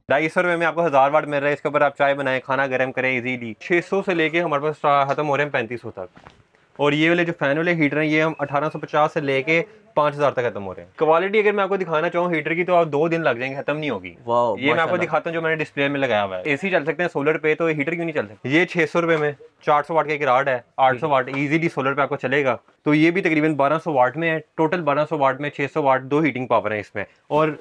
250 रुपये में आपको 1000 वाट मिल रहा है। इसके ऊपर आप चाय बनाएं, खाना गर्म करें इजीली। 600 से लेके हमारे पास खत्म हो रहे हैं 3500 तक। और ये वाले जो फैन वाले हीटर हैं ये हम 1850 से लेके 5000 तक खत्म हो रहे हैं। क्वालिटी अगर मैं आपको दिखाना चाहूँ हीटर की तो आप 2 दिन लग जाएंगे, खत्म नहीं होगी। ये मैं आपको दिखाता हूँ जो मैंने डिस्प्ले में लगाया हुआ है। एसी चल सकते हैं सोलर पे, तो हीटर क्यों नहीं चल सकते। ये 600 रुपये में 400 वाट का एक राड है, 800 वाट इजीली सोलर पे आपको चलेगा। तो ये भी तकरीबन 1200 वाट में है। टोटल 1200 वाट में 600 वाट 2 हीटिंग पावर है इसमें। और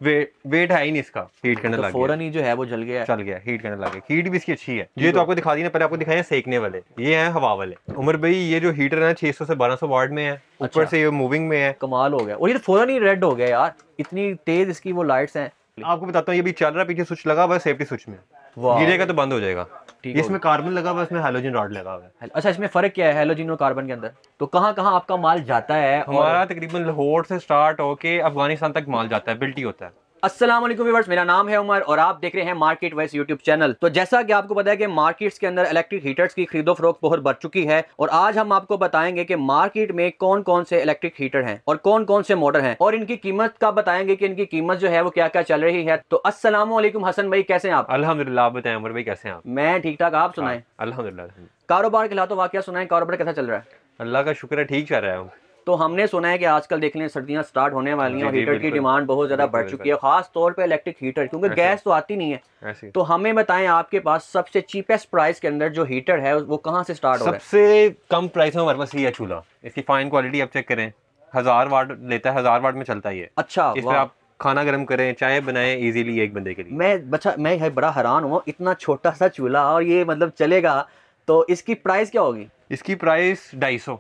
वेट है ही नहीं इसका, हीट करने लगा, फौरन ही जो है वो चल गया हीट करने लगा। हीट भी इसकी अच्छी है। ये तो आपको दिखा दी ना, पहले आपको दिखाए सेकने वाले, ये हैं हवा वाले। उमर भाई ये जो हीटर है 600 से 1200 वाट में है, ऊपर से ये मूविंग में है। कमाल हो गया। और ये फौरन ही रेड हो गया यार, इतनी तेज इसकी वो लाइट्स हैं। आपको बताता हूँ ये भी चल रहा है, पीछे स्विच लगा हुआ है सेफ्टी स्विच में, गिरेगा तो बंद हो जाएगा। इसमें कार्बन लगा हुआ है, इसमें हैलोजन रॉड लगा हुआ है। अच्छा, इसमें फर्क क्या है हैलोजन और कार्बन के अंदर? तो कहाँ कहाँ आपका माल जाता है? हमारा तकरीबन लाहौर से स्टार्ट होके अफगानिस्तान तक माल जाता है, बिल्टी होता है। अस्सलाम वालेकुम व्यूअर्स, मेरा नाम है उमर और आप देख रहे हैं मार्केट वाइज यूट्यूब चैनल। तो जैसा कि आपको पता है कि मार्केट्स के अंदर इलेक्ट्रिक हीटर्स की खरीदो फरोख्त बहुत बढ़ चुकी है और आज हम आपको बताएंगे कि मार्केट में कौन कौन से इलेक्ट्रिक हीटर हैं और कौन कौन से मॉडल हैं और इनकी कीमत का बताएंगे कि इनकी कीमत जो है वो क्या क्या चल रही है। तो अस्सलाम वालेकुम हसन भाई, कैसे हैं आप? अल्हम्दुलिल्लाह, आप बताएं उमर भाई कैसे हैं आप? मैं ठीक ठाक, आप सुनाएं? अल्हम्दुलिल्लाह। कारोबार के हालात वाकया सुनाएं, कारोबार कैसा चल रहा है? अल्लाह का शुक्र है, ठीक चल रहा है। तो हमने सुना है कि आजकल देख लें सर्दियां स्टार्ट होने वाली हैं और हीटर की डिमांड बहुत ज्यादा बढ़ चुकी है, खास तौर पे इलेक्ट्रिक हीटर, क्योंकि गैस तो आती नहीं है। तो हमें बताएं आपके पास सबसे चीपेस्ट प्राइस के अंदर जो हीटर है वो कहां से स्टार्ट हो रहा है? सबसे कम प्राइस में हमारे पास ये है चूल्हा। इसकी फाइन क्वालिटी आप चेक करें, 1000 वाट लेता है, 1000 वाट में चलता है ये। अच्छा, इसमें आप खाना गर्म करें, चाय बनाएं इजीली एक बंदे के लिए। मैं बड़ा हैरान हुआ, इतना छोटा सा चूल्हा और ये मतलब चलेगा। तो इसकी प्राइस क्या होगी? इसकी प्राइस 250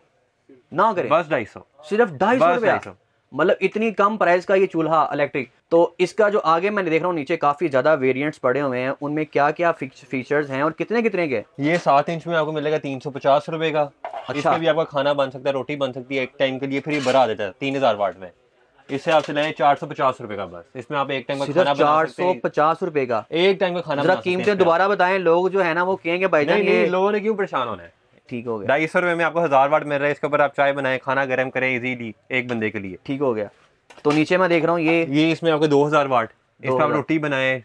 ना करें, बस 250, सिर्फ 250 रुपया। मतलब इतनी कम प्राइस का ये चूल्हा इलेक्ट्रिक। तो इसका जो आगे मैं देख रहा हूँ नीचे काफी ज्यादा वेरिएंट्स पड़े हुए हैं, उनमें क्या क्या फीचर्स हैं और कितने कितने के? ये 7 इंच में आपको मिलेगा 350 रुपए का। अच्छा। इसमें भी आपका खाना बन सकता है, रोटी बन सकती है एक टाइम के लिए। फिर ये बड़ा देता है 3000 वाट में। इससे आप चलाएं 450 रुपए का बस। इसमें आप एक टाइम का खाना बना सकते हैं। 450 रुपए का एक टाइम का खाना। जरा कीमतें दोबारा बताएं, लोग जो है ना वो कहेंगे भाईजान ये लोगों ने क्यों परेशान होना है। ठीक हो गया। 250 रुपए में आपको 1000 वाट मिल रहा है। इसके ऊपर आप चाय बनाएं, खाना गर्म करें इजीली एक बंदे के लिए। ठीक हो गया। तो नीचे मैं देख रहा हूँ ये इसमें आपको 2000 वाट। इसमें आप रोटी बनाएं,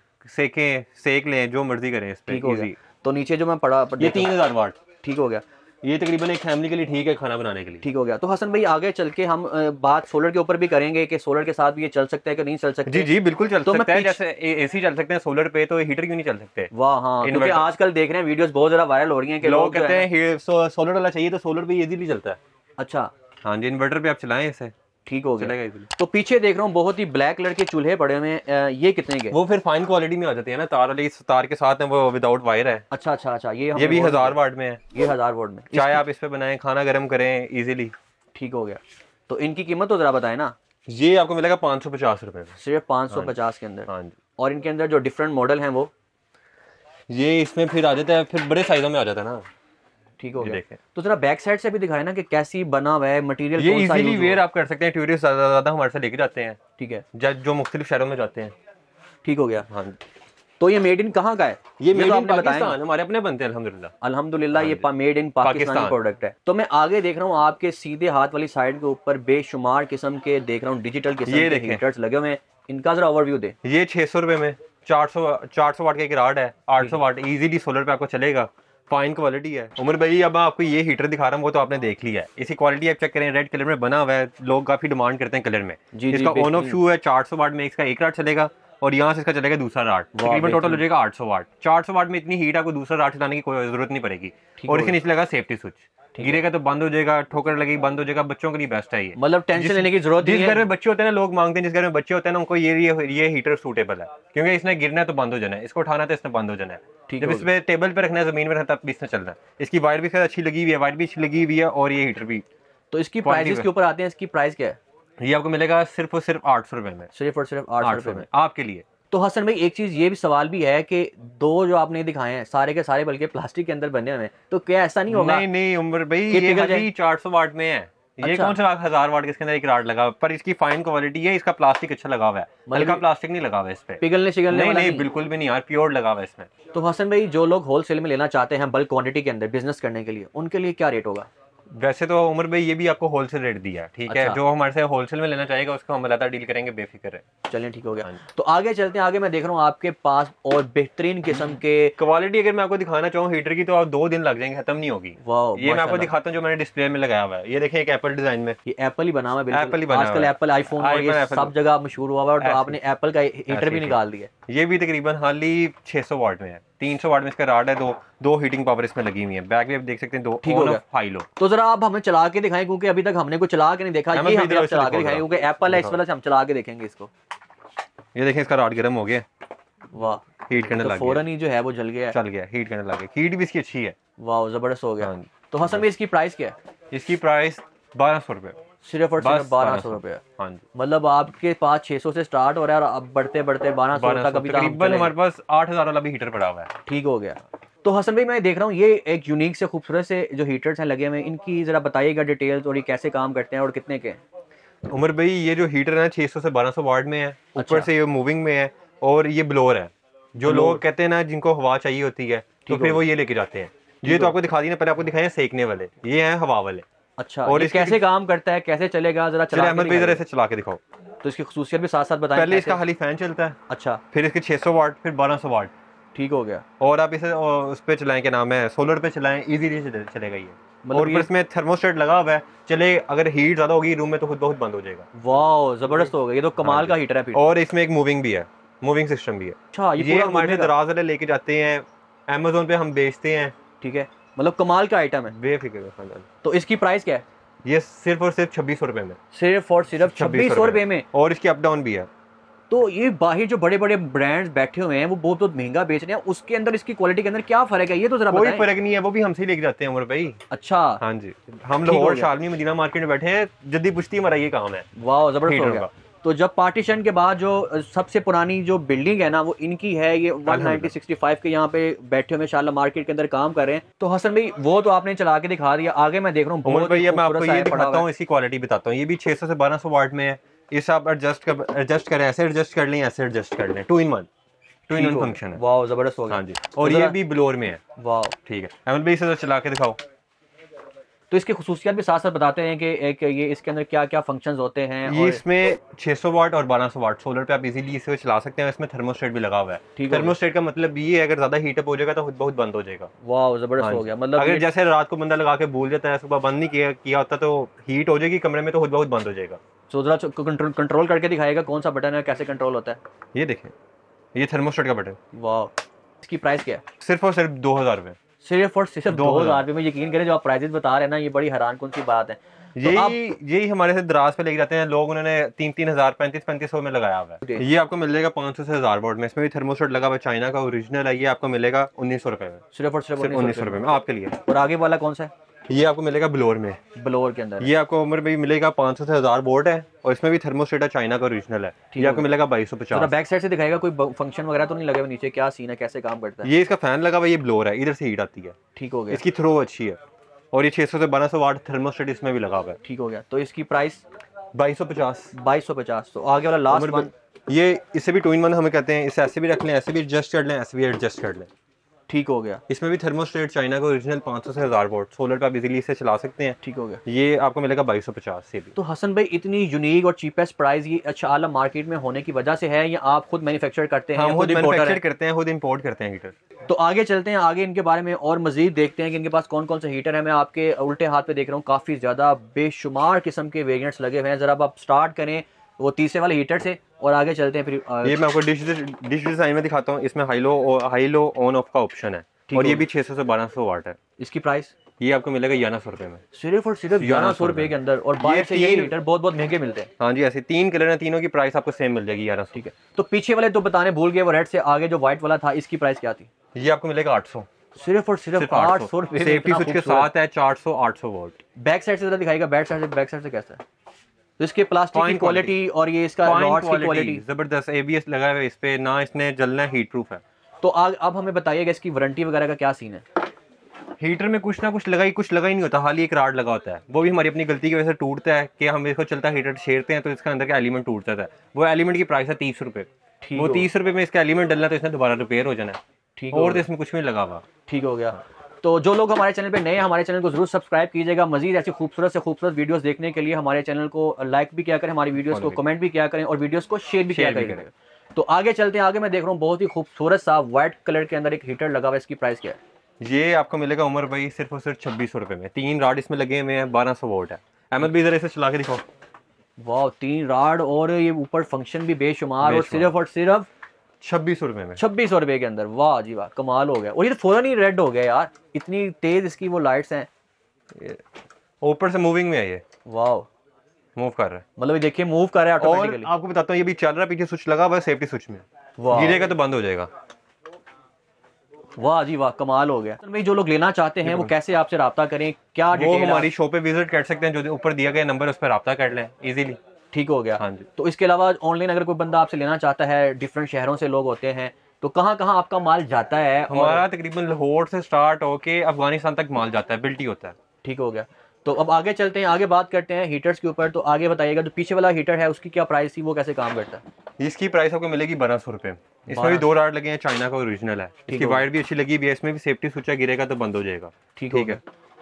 सेक लें, जो मर्जी करें इस पे। ठीक हो गया। तो नीचे जो मैं पढ़ा ये 3000 वाट। ठीक हो गया। ये तकरीबन एक फैमिली के लिए ठीक है, खाना बनाने के लिए। ठीक हो गया। तो हसन भाई आगे चल के हम बात सोलर के ऊपर भी करेंगे कि सोलर के साथ भी ये चल सकता है कि नहीं चल सकता। जी जी बिल्कुल चल सकता है। जैसे एसी चल सकते हैं सोलर पे, तो हीटर क्यों नहीं चल सकते? वाह हाँ, क्योंकि आजकल देख रहे हैं वीडियोस बहुत ज्यादा वायरल हो रही हैं कि लोग कहते हैं सोलर वाला चाहिए, तो सोलर पे इजीली चलता है। अच्छा हाँ जी, इन्वर्टर पे आप चलाएं इसे, ठीक हो गया। तो पीछे देख रहा हूँ बहुत ही ब्लैक कलर के चूल्हे पड़े हुए हैं, ये कितने के? वो फिर फाइन क्वालिटी में आ जाती है ना, तार वाली, तार के साथ है, वो विदाउट वायर है। अच्छा अच्छा अच्छा, ये भी 1000 वाट में है। ये 1000 वाट में चाय आप इस पे बनाएं, खाना गर्म करें इजीली। ठीक हो गया। तो इनकी कीमत तो जरा बताएं ना। ये आपको मिलेगा 550 रुपए में, सिर्फ 550 के अंदर। हाँ जी। और इनके अंदर जो डिफरेंट मॉडल हैं वो ये इसमें फिर आ जाता है, फिर बड़े साइजों में आ जाता है ना। ठीक हो गया। तो जरा बैक साइड से भी दिखाए ना कि कैसी बना हुआ है मटेरियल। ये इजीली वेयर आप कर सकते हैं, टूरिस्ट ज्यादा हमारे से लेके जाते हैं। ठीक है, जो मुख्तलिफ शहरों में जाते हैं। ठीक हो गया। हाँ। तो ये मेड इन कहाँ का है? ये मेड इन पाकिस्तान, हमारे अपने बनते हैं अल्हम्दुलिल्लाह। अल्हम्दुलिल्लाह, ये मेड इन पाकिस्तानी प्रोडक्ट है। तो मैं आगे देख रहा हूँ आपके सीधे हाथ वाली साइड के ऊपर बेशुमार किस्म के देख रहा हूँ डिजिटल किस्म के हीटर्स लगे हुए हैं। इनका जरा ओवरव्यू दे। ये 600 रुपए में 400 वाट का एक राड है, 800 वाट इजीली सोलर पे आपको चलेगा। फाइन क्वालिटी है। उमर भाई अब आपको ये हीटर दिखा रहा हूँ, वो तो आपने देख लिया है। इसकी क्वालिटी आप चेक करें, रेड कलर में बना हुआ है, लोग काफी डिमांड करते हैं कलर में। इसका ऑन ऑफ शू है, 400 वाट में इसका एक राड चलेगा और यहाँ से इसका चलेगा दूसरा राड। तकरीबन टोटल हो जाएगा 800 वाट। 400 वाट में इतनी हीट आपको दूसरा राड चलाने की कोई जरूरत नहीं पड़ेगी। और इसके नीचे लगा सेफ्टी स्विच, गिरेगा तो बंद हो जाएगा, ठोकर लगेगी बंद हो जाएगा। बच्चों के लिए बेस्ट है ये, मतलब टेंशन लेने की जरूरत नहीं है। जिस घर में बच्चे होते हैं ना, लोग मांगते हैं, जिस घर में बच्चे होते हैं ना, उनको ये हीटर सूटेबल है, क्योंकि इसने गिरना है तो बंद हो जाना है, इसको उठाना है तो इसने बंद हो जाना है। जब इस पे टेबल पे रखना है, जमीन में रखना, तब इसने चलना है। इसकी वायर भी अच्छी लगी हुई है, वायर भी अच्छी लगी हुई है और ये हीटर भी। तो इसकी प्राइस के ऊपर आते हैं, इसकी प्राइस क्या है? ये आपको मिलेगा सिर्फ और सिर्फ 800 रुपए में। सिर्फ और सिर्फ 800 रुपए में आपके लिए। तो हसन भाई एक चीज ये भी सवाल भी है कि दो जो आपने दिखाए हैं सारे के सारे बल्कि प्लास्टिक के अंदर बने हुए हैं, तो क्या ऐसा नहीं होगा? नहीं उमर भाई, ये 400 वाट में है। ये कौन सा 1000 वाट के इसके अंदर एक राड लगा, पर इसकी फाइन क्वालिटी है। इसका प्लास्टिक अच्छा लगा हुआ है, हल्का प्लास्टिक नहीं लगा हुआ है इस पे, पिघलने नहीं बिल्कुल भी नहीं यार, प्योर लगा हुआ है इसमें। तो हसन भाई जो लोग होलसेल में लेना चाहते हैं बल्क क्वांटिटी के अंदर बिजनेस करने के लिए, उनके लिए क्या रेट होगा? वैसे तो उमर भाई ये भी आपको होलसेल रेट दिया है, ठीक है। अच्छा। जो हमारे से होलसेल में लेना चाहेगा उसको हम अलग डील करेंगे, बेफिक्र है। चलिए ठीक हो गया। हाँ जी। तो आगे चलते हैं, आगे मैं देख रहा हूँ आपके पास और बेहतरीन किस्म के, क्वालिटी अगर मैं आपको दिखाना चाहूँ हीटर की तो आप 2 दिन लग जाएंगे, खत्म नहीं होगी। वाह ये मैं आपको माशाल्लाह। दिखाता हूँ जो मैंने डिस्प्ले में लगाया हुआ है। ये देखिए एक एप्पल डिजाइन में, ये एप्पल ही बना हुआ है एप्पल ही बिल्कुल, बना आजकल हुआ है। एप्पल आईफोन और ये iPhone, Apple सब जगह मशहूर हुआ हुआ है, और तो ऐसे आपने एप्पल का हीटर भी ऐसे निकाल दिया। ये भी तकरीबन हाली 600 वाट में है, 300 वाट में इसका राड है। दो हीटिंग पावर इसमें लगी हुई है। बैक भी आप देख सकते हैं, 2 ठीक हो ऑन गया। Off high low. तो जरा आप हमें चला के दिखाएं, क्योंकि अभी तक हमने कुछ चला के नहीं देखा। अहमद ये भाई हमें जरा आप इसे चला के दिखाओ दिखाएं, जरा। क्योंकि एप्पल है, इस दिखाओ। वजह से हम चला के देखेंगे इसको। ये देखें इसका राड गर्म हो गया, वाह, हीट करने तो लग गया, फौरन ही जो है वो जल गया है। चल गया, हीट करने लग गया। हीट भी इसकी अच्छी है। वाह जबरदस्त हो गया। हाँ जी। तो हसन भाई इसकी प्राइस क्या है? इसकी प्राइस 1200 रुपये, सिर्फ और सिर्फ बस 1200 रुपये। हाँ जी। मतलब आपके पास 600 से स्टार्ट हो रहा है और अब बढ़ते बढ़ते 1200 तक अभी तक हम तकरीबन चले। हमारे पास 8000 वाला भी हीटर पड़ा हुआ है। ठीक हो गया। तो हसन भाई मैं देख रहा हूँ ये एक यूनिक से खूबसूरत से जो हीटर्स हैं लगे हुए हैं, इनकी जरा बताइएगा डिटेल्स, और ये कैसे काम करते हैं और कितने के हैं? उमर भाई ये जो हीटर है 600 से 1200 वाट में है, ऊपर अच्छा। से ये मूविंग में है, और ये ब्लोअर है। जो लोग कहते हैं ना जिनको हवा चाहिए होती है तो फिर वो ये लेके जाते हैं। ये तो आपको दिखा दी ना, पहले आपको दिखाए सेकने वाले, ये हैं हवा वाले। अच्छा, और ये इसकी- कैसे काम करता है, कैसे चलेगा, जरा चलिए चला अहमद के भाई जरा दिखाइए। इसे चला के दिखाओ। तो इसकी खसूसियत भी साथ साथ बताएं। पहले कैसे? इसका खाली फैन चलता है, अच्छा फिर इसके 600 वाट, फिर 1200 वाट। ठीक हो गया। और आप इसे उस पे चलाएं, क्या नाम है, सोलर पे चलाएं, इजीली चलेगा ये। मतलब और ये- ऊपर इसमें थर्मोस्टेट लगा हुआ है, चले अगर हीट ज्यादा होगी रूम में तो खुद बहुत बंद हो जाएगा। वाह जबरदस्त हो गया, ये तो कमाल हाँ का जी। हीटर है फिर। और इसमें एक मूविंग भी है, मूविंग सिस्टम भी है। अच्छा ये पूरा हमारे से घूमेगा। दराज वाले लेके जाते हैं, अमेजोन पे हम बेचते हैं। ठीक है, मतलब कमाल का आइटम है। बेफिक्र रहो। तो इसकी प्राइस क्या है? ये सिर्फ और सिर्फ 2600 रुपए में, सिर्फ और सिर्फ 2600 रुपए में। और इसकी अप डाउन भी है। तो ये बाहर जो बड़े बड़े ब्रांड्स बैठे हुए हैं वो बहुत बहुत महंगा बेच रहे हैं, उसके अंदर इसकी क्वालिटी के अंदर क्या फर्क है, ये तो जरा कोई बताएं। फर्क नहीं है, वो भी हमसे ही लेके जाते हैं उमर भाई। अच्छा हाँ जी, हम ठीक हो लाहौर गया। शालमी मदीना मार्केट में बैठे हैं, जद्दी पुश्ती हमारा ये काम है। वाह जबरदस्त हो हीटर गया। का। तो जब पार्टीशन के बाद जो सबसे पुरानी जो बिल्डिंग है ना वो इनकी है, ये 1965 के यहाँ पे बैठे हुए शाला मार्केट के अंदर काम कर रहे हैं। तो हसन भाई वो तो आपने चला के दिखा दिया, आगे मैं देख रहा हूँ उमर बहुत भाई ही मैं आपको खूबसूरत सा ये है, पड़ा दिखाता हुआ हूँ, इसकी क्वालिटी बताता हूँ। ये भी 600 से 1200 वाट में है। इस आप एडजस्ट करें, ऐसे एडजस्ट कर लें, ऐसे एडजस्ट कर लें, 2 in 1 ठीक हो फंक्शन है। वाह जबरदस्त हो गया। हाँ जी, और तो ये जरा- भी ब्लोअर में है। वाह, ठीक है अहमद भाई इसे तो चला के दिखाओ। तो इसकी खसूसियात भी साथ साथ बताते हैं कि एक ये इसके अंदर क्या क्या फंक्शंस होते हैं। ये और इसमें 600 वाट और 1200 वाट सोलर पे आप इजीली इसे चला सकते हैं। इसमें थर्मोस्टेट भी लगा हुआ है। ठीक हो गया। थर्मोस्टेट का मतलब ये है अगर ज्यादा हीटअप हो जाएगा तो खुद बहुत बंद हो जाएगा। वाह जबरदस्त हाँ हो जी। गया। मतलब अगर ये- जैसे रात को बंदा लगा के भूल जाता है, सुबह बंद नहीं किया होता तो हीट हो जाएगी कमरे में, तो खुद बहुत बंद हो जाएगा। तो जरा कंट्रोल करके दिखाएगा कौन सा बटन है, कैसे कंट्रोल होता है। ये देखें, ये थर्मोस्टेट का बटन, वाह, इसकी प्राइस क्या है? सिर्फ और सिर्फ 2000 रुपए। सिर्फ और सिर्फ 2000 2000 रुपये में। यकीन करें जो आप प्राइजेस बता रहे हैं ना, ये बड़ी हैरान कौन सी बात है। तो आप यही हमारे से दराज पे लेके जाते हैं लोग, उन्होंने 3-3000 3500 में लगाया हुआ है। ये आपको मिल जाएगा 500 से 1000 वाट में। इसमें भी थर्मोस्टेट लगा हुआ है, चाइना का ओरिजिनल है। ये आपको मिलेगा 1900 रुपए में, सिर्फ और सिर्फ सिर्फ 1900 रुपए में आपके लिए। और आगे वाला कौन सा है? ये आपको मिलेगा ब्लोअर में। ब्लोअर के अंदर है। ये आपको उम्र भी मिलेगा 500 से 1000 वोल्ट है, और इसमें भी थर्मोस्टेट है, चाइना का ओरिजिनल है। ये आपको मिलेगा जरा 2250। बैक साइड से दिखाएगा, कोई फंक्शन वगैरह तो नहीं लगे हुए नीचे, क्या सीन है, कैसे काम करता है? ये इसका फैन लगा हुआ है, ये ब्लोअर है, इधर से हीट आती है। ठीक हो गया। इसकी थ्रो अच्छी है, और ये 600 से 1200 वाट थर्मोस्टेट इसमें भी लगा हुआ है। ठीक हो गया। तो इसकी प्राइस 2250। 2250। तो आगे वाला लास्ट वन। ये इससे भी 2 in 1 हमें कहते हैं। इसे ऐसे भी रख लें, ऐसे भी एडजस्ट कर लें, ऐसे भी एडजस्ट कर लें। ठीक हो गया। इसमें भी थर्मोस्टेट चाइना का ओरिजिनल 500 से 1000 वोल्ट सोलर पे आप इजीली इसे चला सकते हैं। ठीक हो गया। ये आपको मिलेगा 2250 से भी। तो हसन भाई इतनी यूनिक और चीपेस्ट प्राइस ये अच्छा आला मार्केट में होने की वजह से है, या आप खुद मैन्युफैक्चर करते हैं, हम या खुद खुद importer मैन्युफैक्चर हैं? करते हैं, खुद इंपोर्ट करते हैं हीटर। तो आगे चलते हैं, आगे इनके बारे में और मजीद देखते हैं कि इनके पास कौन कौन से हीटर है। मैं आपके उल्टे हाथ पे देख रहा हूँ काफ़ी ज़्यादा बेशुमार किस्म के वेरिएंट्स लगे हुए हैं। ज़रा अब आप स्टार्ट करें वो तीसरे वाले हीटर से और आगे चलते हैं फिर। ये मैं आपको डिश डिजाइन में दिखाता हूँ। इसमें हाई लो ऑन ऑफ का ऑप्शन है, और ये भी 600 से 1200 वाट है। इसकी प्राइस ये आपको मिलेगा 1100 रुपए में। सिर्फ और सिर्फ 1100 रुपए के अंदर, और बाहर से ये तीन- हीटर बहुत बहुत महंगे मिलते हैं। हाँ जी, ऐसे 3 कलर हैं, तीनों की प्राइस आपको सेम मिल जाएगी 1100। ठीक है। तो पीछे वाले तो बताने भूल गए, वो रेड से आगे जो व्हाइट वाला था, इसकी प्राइस क्या थी? ये आपको मिलेगा 800, सिर्फ और सिर्फ 800 रुपए में। सेफ्टी इतना स्विच के खूबसूरत। साथ है, 400-800 वोल्ट। बैक साइड से जरा दिखाएगा, बैक साइड से कैसा है? तो इसके प्लास्टिक की Fine क्वालिटी और ये इसका रॉड्स की क्वालिटी जबरदस्त। एबीएस लगा हुआ है इस पे, ना इसने जलना है, हीट प्रूफ है। तो अब हमें बताइएगा इसकी वारंटी वगैरह का क्या सीन है? हीटर में कुछ ना कुछ लगा ही नहीं होता, हाल ही एक राड लगा होता है, वो भी हमारी अपनी गलती की वजह से टूटता है कि हम इसको चलता हीटर छेड़ते हैं तो इसका अंदर का एलिमेंट टूट जाता है। वो एलिमेंट की प्राइस है 30 रुपए। ठीक वो हो। 30 रुपए में इसका एलिमेंट डलना तो इसने दोबारा रिपेयर हो जाना है। ठीक और हो तो इसमें कुछ भी नहीं लगा हुआ। ठीक हो गया। तो जो लोग हमारे चैनल पे नए हैं, हमारे चैनल को जरूर सब्सक्राइब कीजिएगा। मजीद ऐसी खूबसूरत से खूबसूरत वीडियोस देखने के लिए हमारे चैनल को लाइक भी किया करें, हमारी वीडियोस को कमेंट भी किया करें और वीडियोस को शेयर भी किया करें। तो आगे चलते हैं, आगे मैं देख रहा हूँ बहुत ही खूबसूरत सा व्हाइट कलर के अंदर एक हीटर लगा हुआ है। इसकी प्राइस क्या है? ये आपको मिलेगा उमर भाई सिर्फ और सिर्फ 2600 रुपये में। 3 रॉड इसमें लगे हुए हैं, 1200 वोल्ट है। अहमद भाई जरा इसे चला के दिखाओ। वाह, 3 रॉड और ये ऊपर फंक्शन भी बेशुमार और सिर्फ 2600 रुपये में, 2600 रुपये के अंदर। वाह जी वाह, कमाल हो गया। और ये तो फौरन ही रेड हो गया यार, इतनी तेज इसकी वो लाइट्स हैं। ऊपर से मूविंग में है ये, वाह, मूव कर रहा है। मतलब ये देखिए मूव कर रहा है और ऑटोमेटिकली। आपको बताता हूँ ये भी चल रहा है, पीछे स्विच लगा हुआ है सेफ्टी स्विच में, गिरेगा तो बंद हो जाएगा। वाह जी वाह, कमाल हो गया। भाई जो लोग लेना चाहते हैं वो कैसे आपसे रब्ता करें, क्या वो डिटेल? हमारी शॉप पे विजिट कर सकते हैं, जो ऊपर दिया गया नंबर उस पर रब्ता कर लें इजीली। ठीक हो गया। हाँ जी। तो इसके अलावा ऑनलाइन अगर कोई बंदा आपसे लेना चाहता है, डिफरेंट शहरों से लोग होते हैं, तो कहाँ कहाँ आपका माल जाता है? हमारा तकरीबन लाहौर से स्टार्ट होके अफगानिस्तान तक माल जाता है, बिल्टी होता है। ठीक हो गया। तो अब आगे चलते हैं, आगे बात करते हैं हीटर्स के ऊपर। तो आगे बताइएगा, जो पीछे वाला हीटर है उसकी क्या प्राइस थी, वो कैसे काम करता है? इसकी प्राइस आपको मिलेगी 1200 रुपये। इसमें भी 2 रॉड लगे हैं, चाइना का ओरिजिनल है। इसकी वायर भी अच्छी लगी हुई है, इसमें भी सेफ्टी स्विच है, गिरेगा तो बंद हो जाएगा। ठीक है।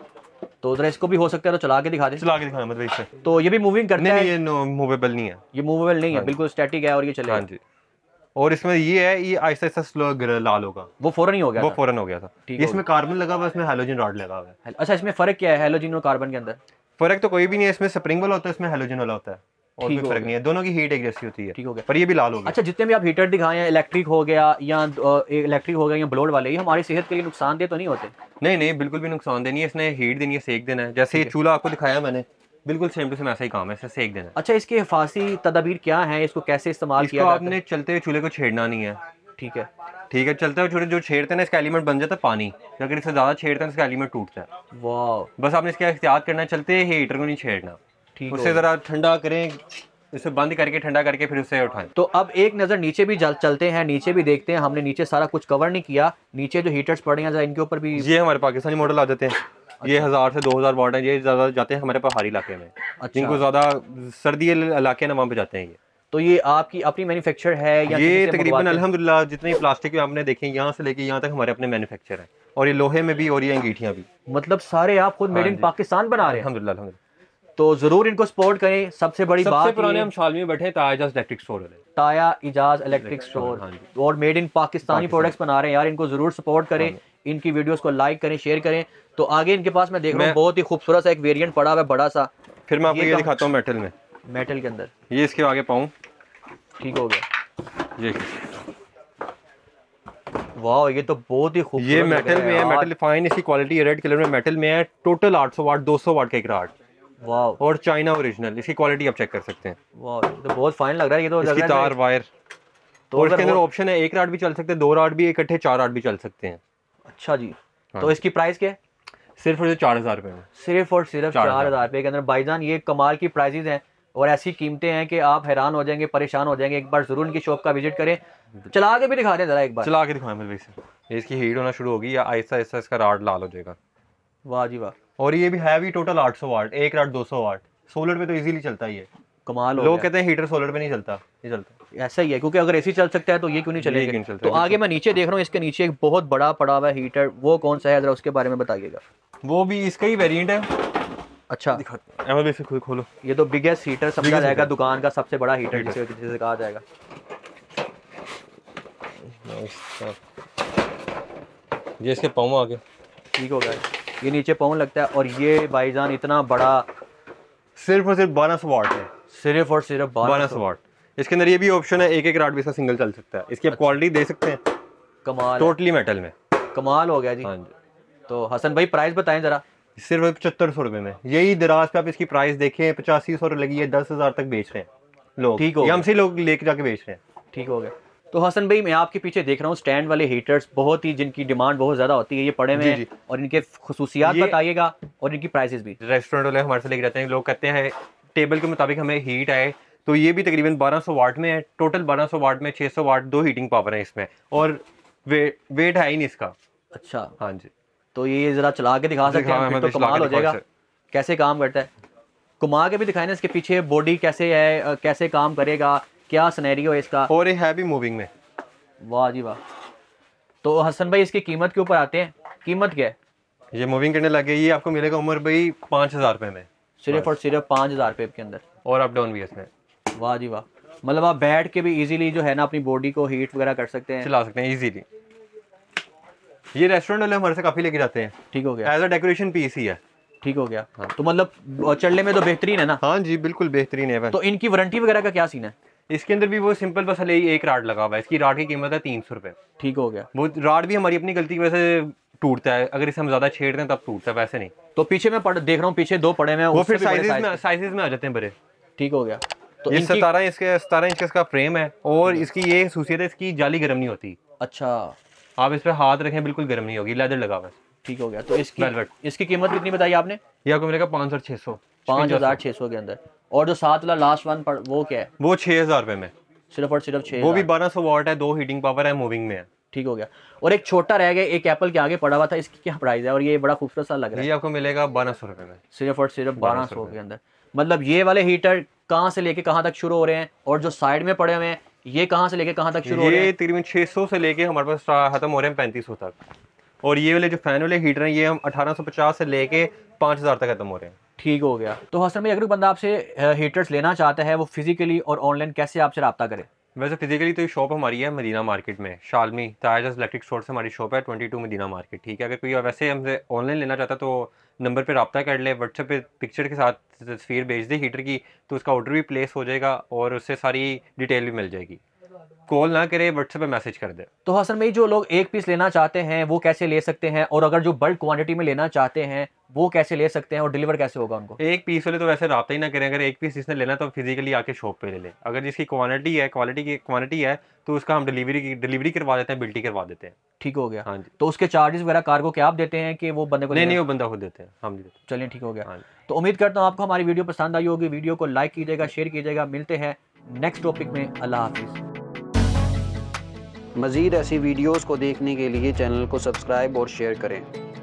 तो जरा इसको भी हो सकता है तो चला के दिखा दें। चला के दिखाना मतलब इससे। तो ये भी मूविंग करता है? नहीं, ये मूवेबल नहीं है, ये मूवेबल नहीं है, बिल्कुल स्टैटिक है और ये चलेगा। हाँ जी। और इसमें ये है, ये आहिस्ता आहिस्ता स्लो लाल होगा। वो फौरन ही हो गया वो था? फौरन हो गया था। इसमें कार्बन लगा हुआ है, इसमें हैलोजन रॉड लगा हुआ है। अच्छा, इसमें फर्क क्या है हैलोजन और कार्बन के अंदर? फर्क तो कोई भी नहीं है, इसमें स्प्रिंग वाला होता है, इसमें हैलोजन वाला होता है, और कोई फर्क नहीं है। दोनों की हीट एक जैसी होती है। ठीक हो गया। पर ये भी लाल हो गया। अच्छा, जितने भी आप हीटर दिखाए हैं, इलेक्ट्रिक हो गया या ब्लोड वाले, ये हमारी सेहत के लिए नुकसानदेह तो नहीं होते? नहीं नहीं, बिल्कुल भी नुकसान देनी है। इसने हीट देनी है, सेक देना है। जैसे ये चूल्हा आपको दिखाया मैंने, बिल्कुल सेम टू सेम ऐसा ही काम है, इसे सेक देना है। अच्छा, इसके हिफाजती तदाबीर क्या है, इसको कैसे इस्तेमाल किया जाता है? आपने चलते हुए चूल्हे को छेड़ना नहीं है। ठीक है। ठीक है, चलते हुए छोटे जो छेड़ते हैं ना, इसका एलिमेंट बन जाता है पानी। अगर इससे ज्यादा छेड़ते हैं इसका एलिमेंट टूटता है। वाह, बस आपने इसका एहतियात करना है, चलते ही हीटर को नहीं छेड़ना। ठीक, उससे जरा ठंडा करें, इसे बंद करके ठंडा करके फिर उसे उठाएं। तो अब एक नज़र नीचे भी चलते हैं, नीचे भी देखते हैं। हमने नीचे सारा कुछ कवर नहीं किया, नीचे जो हीटर्स पड़े हैं जरा इनके ऊपर भी। ये हमारे पाकिस्तानी मॉडल आ जाते हैं। ये 1000 से 2000 वाट है, ये ज्यादा जाते हैं हमारे पहाड़ी इलाके में। जिनको ज्यादा सर्दी इलाके ना, वहाँ पे जाते हैं ये। तो ये आपकी अपनी मैन्युफैक्चर है या ये तकरीबन अल्हम्दुलिल्लाह जितनी प्लास्टिक में आपने देखे यहाँ से लेके यहाँ तक हमारे अपने मैन्युफैक्चर है, और ये लोहे में भी और ये अंगीठियाँ भी। मतलब सारे आप खुद मेड इन पाकिस्तान बना रहे हैं? अल्हम्दुलिल्लाह अल्हम्दुलिल्लाह। तो जरूर इनको सपोर्ट करें। सबसे बड़ी बात, सबसे पुराने हम शालमी में बैठे ताया इजाज इलेक्ट्रिक स्टोर वाले। ताया इजाज इलेक्ट्रिक स्टोर, और मेड इन पाकिस्तानी प्रोडक्ट्स बना रहे हैं यार। इनको जरूर सपोर्ट करें, इनकी वीडियोस को लाइक करें, शेयर करें। तो आगे इनके पास मैं देख रहा हूँ बहुत ही खूबसूरत सा एक वेरिएंट पड़ा हुआ है, बड़ा सा। फिर मैं आपको ये दिखाता हूँ मेटल में, मेटल के अंदर। ये इसके आगे पाऊँ। ठीक हो गया। ये वाह, ये तो बहुत ही खूबसूरत। ये मेटल में है, मेटल फाइन, इसकी क्वालिटी रेड कलर में मेटल में है। टोटल 800 वाट, 200 वाट का एक रॉड। वाह, और चाइना ओरिजिनल, इसकी क्वालिटी आप चेक कर सकते हैं। वाह, तो बहुत फाइन लग रहा है ये तो। इसकी तार वायर, तो और इसके अंदर ऑप्शन है, 1 रॉड भी चल सकते हैं, 2 रॉड भी इकट्ठे, 4 रॉड भी चल सकते हैं। अच्छा जी। तो इसकी प्राइस क्या है? सिर्फ और सिर्फ 4000 रुपए में। सिर्फ और सिर्फ 4000 रुपए के अंदर। भाईजान ये कमाल की प्राइजेज हैं और ऐसी कीमतें हैं कि आप हैरान हो जाएंगे, परेशान हो जाएंगे। एक बार जरूर इनकी शॉप का विजिट करें। चला के भी दिखा दें जरा एक बार। चला के दिखाएं भाई से। ये इसकी हीट होना शुरू होगी या आहिस्ता आहिस्ता इसका रॉड लाल हो जाएगा। वाह जी वाह। और ये भी है भी total 800 watt, 1 rod 200 watt. Solar पे तो इजीली चलता ही है। कमाल हो लोग गया। कहते हैं हीटर सोलर पे नहीं चलता, ये चलता है। ऐसा ही है, क्योंकि अगर एसी चल सकता है तो ये क्यों नहीं चलेगा। तो आगे मैं नीचे देख रहा हूँ, इसके नीचे एक बहुत बड़ा पड़ा हुआ है हीटर, वो कौन सा है जरा उसके बारे में बताइएगा। वो भी इसका ही वेरिएंट है। अच्छा, अहमद से खुद खोलो। ये तो बिगेस्ट हीटर समझा जाएगा, दुकान का सबसे बड़ा हीटर जिसे कहा जाएगा। ये इसके पाँव आगे। ठीक हो गया, ये नीचे पाउंड लगता है। और ये भाईजान इतना बड़ा, सिर्फ और सिर्फ 1200 वाट है। सिर्फ और सिर्फ 1200 वाट। इसके अंदर ये भी ऑप्शन है, एक रॉड भी इसका सिंगल चल सकता है। इसकी आप क्वालिटी दे सकते हैं। कमाल, टोटली मेटल में। कमाल हो गया जी। हाँ जी। तो हसन भाई प्राइस बताएं जरा। सिर्फ 7500 रुपए में। यही दराज पे आप इसकी प्राइस देखें, 8500 लगी है, 10,000 तक बेच रहे हैं लोग। ठीक हो, हमसे लोग लेके जाके बेच रहे हैं। ठीक हो गया। तो हसन भाई मैं आपके पीछे देख रहा हूँ स्टैंड वाले हीटर्स, बहुत ही जिनकी डिमांड बहुत ज्यादा होती है, ये पड़े हुए हैं। और इनके खुसूसियात बताइएगा और इनकी प्राइसेस भी। रेस्टोरेंट वाले हमारे से लेके जाते हैं, लोग कहते हैं टेबल के मुताबिक हमें हीट आए, तो ये भी तकरीबन 1200 वाट में है। टोटल 1200 वाट में 600 वाट 2 हीटिंग पावर है इसमें, और वेट है ही नहीं इसका। अच्छा, हाँ जी। तो ये जरा चला के दिखा सकते हैं, तो कमाल हो जाएगा कैसे काम करता है। घुमा के भी दिखाए ना इसके पीछे बॉडी कैसे है, कैसे काम करेगा, क्या सिनेरियो है इसका। और ये है भी मूविंग में। वाह जी वाह। तो हसन भाई इसकी कीमत के ऊपर आते हैं, कीमत क्या है? ये मूविंग करने लगे, ये आपको मिलेगा उमर भाई 5000 रुपये में, सिर्फ और सिर्फ 5000 रुपये के अंदर, और अप डाउन भी है इसमें। वाह जी वाह, मतलब आप बैठ के भी इजीली जो है ना अपनी बॉडी को हीट वगैरह कर सकते हैं, चला सकते हैं इजीली। ये रेस्टोरेंट वाले हमारे से काफ़ी लेके जाते हैं, ठीक हो गया, एज अ डेकोरेशन पीस ही है। ठीक हो गया। तो मतलब चलने में तो बेहतरीन है ना? हाँ जी बिल्कुल बेहतरीन है। तो इनकी वारंटी वगैरह का क्या सीन है? इसके अंदर भी वो सिंपल बस हले एक राड लगा हुआ है, इसकी राड की कीमत है 300 रुपये। ठीक हो गया। वो राड भी हमारी अपनी गलती की वजह से टूटता है, अगर इसे हम ज़्यादा छेड़ते हैं तब टूटता है, वैसे नहीं। तो पीछे मैं देख रहा हूँ, पीछे 2 पड़े हुए हैं, वो फिर उससे भी बड़े साइजेस में आ जाते हैं बड़े। ठीक हो गया। तो ये इनकी 17 इंच का इसका फ्रेम है, और इसकी ये खसूसियत है, इसकी जाली गर्म नहीं होती। अच्छा, आप इस पे हाथ रखें बिल्कुल गर्म नहीं होगी, लेदर लगा हुआ है। ठीक हो गया। तो Velvet। इसकी कीमत कितनी बताई आपने? ये आपको मिलेगा 5600 5600 के अंदर। और जो 7 वाला लास्ट वन वो क्या है? वो 6000 रुपये में, सिर्फ और सिर्फ 6। वो भी 1200 वाट है, 2 हीटिंग पावर है, मूविंग में है। ठीक हो गया। और एक छोटा रह गया, एक एप्पल के आगे पड़ा हुआ था, इसकी क्या प्राइस है? और ये बड़ा खूबसूरत सा लग रहा है। ये आपको मिलेगा 1200 रुपये में, सिर्फ और सिर्फ 1200 के अंदर। मतलब ये वाले हीटर कहाँ से लेके कहाँ तक शुरू हो रहे हैं, और जो साइड में पड़े हुए हैं ये कहाँ से लेके कहाँ तक शुरू हो रहे ये हैं? तकरीबन 600 से लेके हमारे पास खत्म हो रहे हैं 3500 तक। और ये वाले जो फैन वाले हीटर हैं ये हम 1850 से लेके 5000 तक खत्म हो रहे हैं। ठीक हो गया। तो हसन भाई, अगर बंदा आपसे हीटर्स लेना चाहता है, वो फिजिकली और ऑनलाइन कैसे आपसे रब्ता करे? वैसे फिजिकली तो ये शॉप हमारी है मदीना मार्केट में, शालमी ताज इलेक्ट्रिक स्टोर से हमारी शॉप है 22 मदीना मार्केट, ठीक है। अगर कोई वैसे हमसे ऑनलाइन लेना चाहता है तो नंबर पे रब्ता कर ले, व्हाट्सएप पे पिक्चर के साथ तस्वीर भेज दे हीटर की, तो उसका ऑर्डर भी प्लेस हो जाएगा और उससे सारी डिटेल भी मिल जाएगी। कॉल ना करे, व्हाट्सएप पे मैसेज कर दे। तो हसन भाई, जो लोग एक पीस लेना चाहते हैं वो कैसे ले सकते हैं, और अगर जो बल्क क्वांटिटी में लेना चाहते हैं वो कैसे ले सकते हैं, और डिलीवर कैसे होगा उनको? एक पीस वाले तो वैसे रब्ता ही ना करें, अगर एक पीस जिसने लेना तो फिजिकली आके शॉप पे ले ले। अगर जिसकी क्वांटिटी है तो उसका हम डिलीवरी करवा देते हैं, बिल्टी करवा देते हैं। ठीक हो गया। हाँ जी। तो उसके चार्जेस वगैरह कार्गो के आप देते हैं कि वो बंदे को? नहीं वो बंदा खुद देते हैं, हम नहीं देते। चलिए, ठीक हो गया। हाँ जी। तो उम्मीद करता हूँ आपको हमारी वीडियो पसंद आई होगी। वीडियो को लाइक कीजिएगा, शेयर कीजिएगा। मिलते हैं नेक्स्ट टॉपिक में। अल्लाह हाफिज़। मज़ीद ऐसी वीडियोज़ को देखने के लिए चैनल को सब्सक्राइब और शेयर करें।